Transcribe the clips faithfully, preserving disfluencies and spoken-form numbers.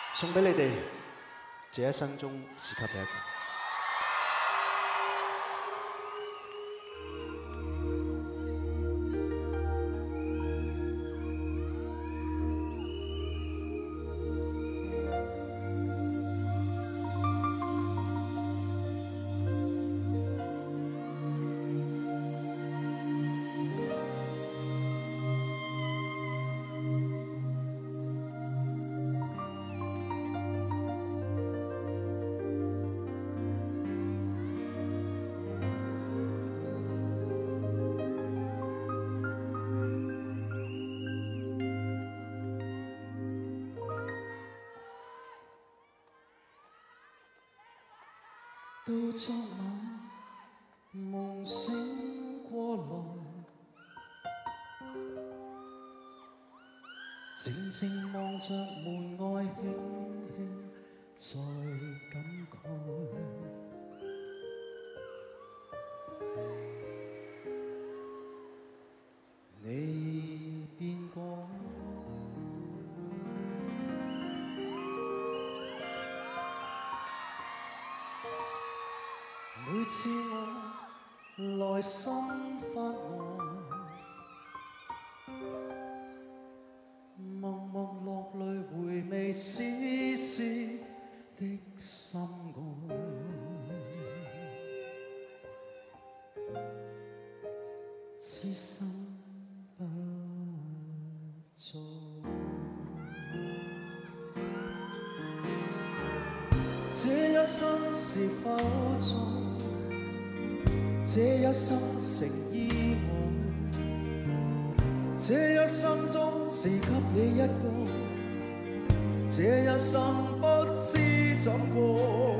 送俾你哋，這一生中只給你一個。 到昨晚夢醒過來，靜靜望着門外，輕輕在感慨。你變改，每次我內心發呆，默默落淚回味絲絲的心愛，痴心不再。這一生是否錯？ 這一生成意外，這一生中只給你一個，這一生不知怎過。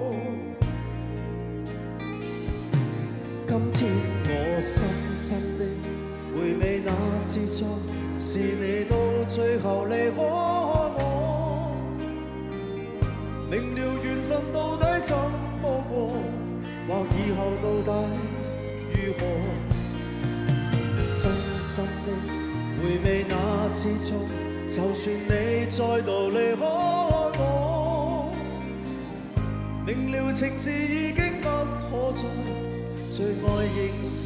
今天我深深的回味那自在，是你到最後離開我，明了緣分到底怎麼過，或以後到底 如何深深的回味那次錯？就算你再度離開我，明了情事已經不可再，最愛仍是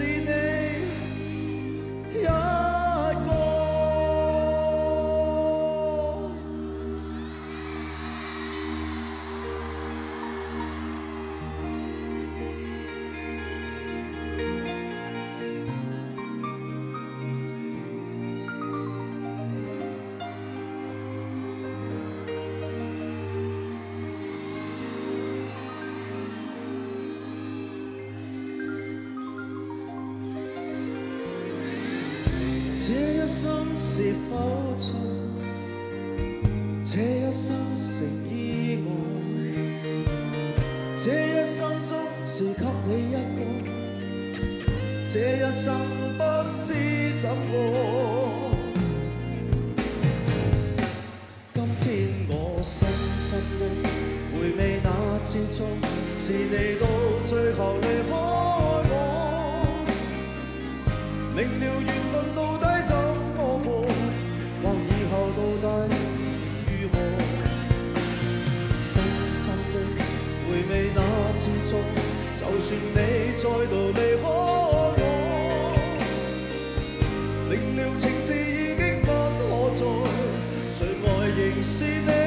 你一個。 這一生是否錯？這一生成意外，這一生中是給你一個，這一生不知怎過。今天我深深的回味那次錯，是你到最後離開我，明了緣分到底 到底如何？深深的回味那次錯，就算你再度離開我，明了情事已經不可再，最愛仍是你。